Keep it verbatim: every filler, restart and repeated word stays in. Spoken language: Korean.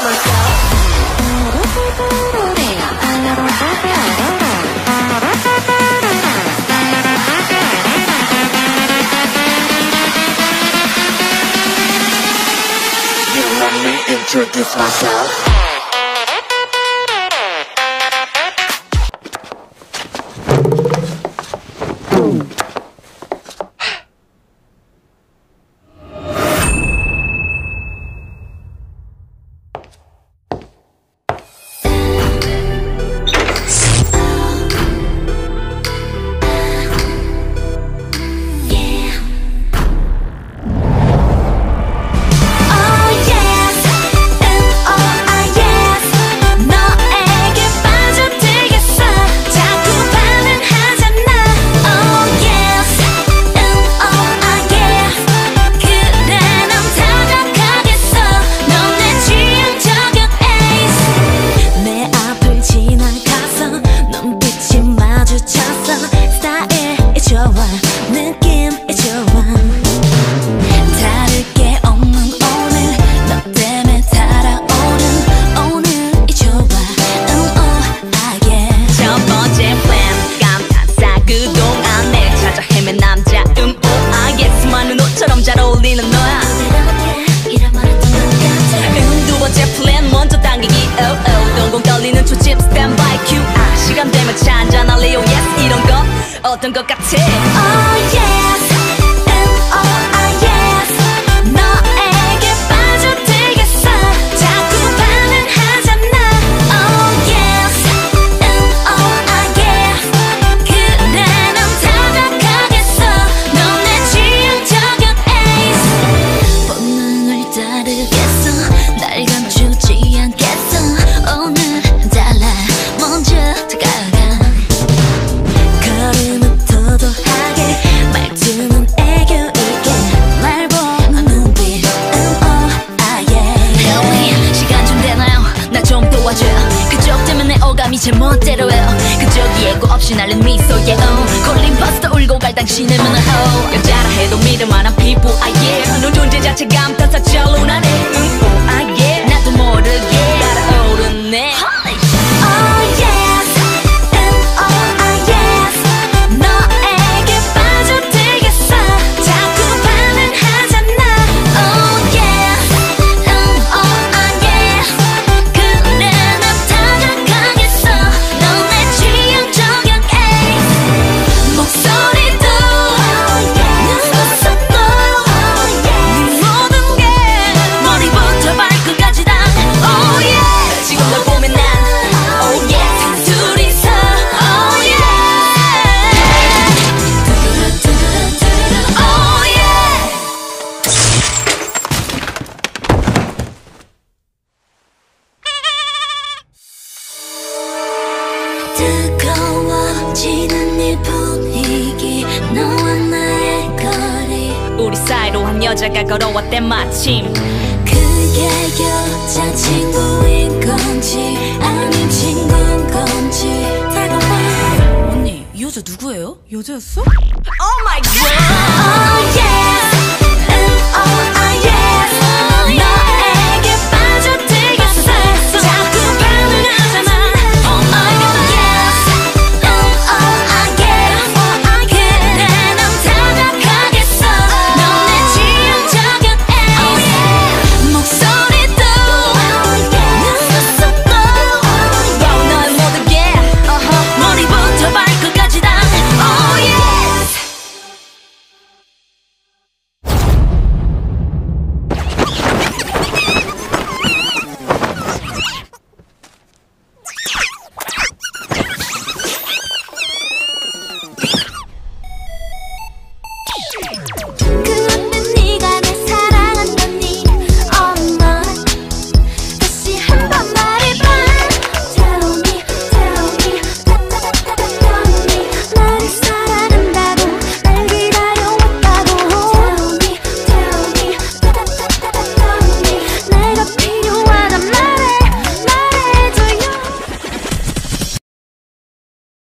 Introduce myself. 어떤 것 같아? Oh yes, and oh ah yes. 너에게 빠져들겠어. 자꾸 반응하잖아. Oh yes, and oh ah yes. 그래 넌 다가가겠어. 넌 내 취향 저격 ace. 본능을 따르겠어. 날 감추지 않겠어. 오늘 달라 먼저 다가가. 걸음은 도도하게 말투는 애교 있게 날 보는 눈빛 음, oh, ah, yeah. Help me 시간 좀 되나요? 나 좀 도와줘요. 그쪽 때문에 오감이 제멋대로예요. 그쪽 예고 없이 날린 미소에 oh. 걸린 버스도 울고 갈 당신의 눈은 oh. 여자라 해도 믿을 만한 피부 ah yeah. 너 존재 자체가 암따서 절로나네 음, oh, ah yeah. 나도 모르게 달아오르네 Oh yes and oh ah yes. 너에게 빠져들겠어. 자꾸 반응하잖아. Oh yes, um, oh ah yes. 그래 난 다가가겠어. 넌 내 취향 저격 ace. 목소리도 눈웃음도 네 모든 게 머리부터 발끝까지 다 Oh yeah. 지금 널 보면 난 Oh yeah. 둘이서 Oh yeah. Oh yeah. 뜨거워지는 이 분위기 너와 나의 거리 우리 사이로 한 여자가 걸어왔대 마침 그게 여자친구인 건지 아님 친구인 건지 다가와 언니, 이 여자 누구예요? 여자였어? Oh my god Oh yes and oh ah yes. 너에게 빠져들겠어. 자꾸 반응하잖아. Oh yes and oh ah yes. 그래 넌 다가가겠어. 넌 내 취향 저격 ace. 목소리도 눈웃음도 널 모르게 uh-huh. 머리부터 발끝까지 다 Oh yes.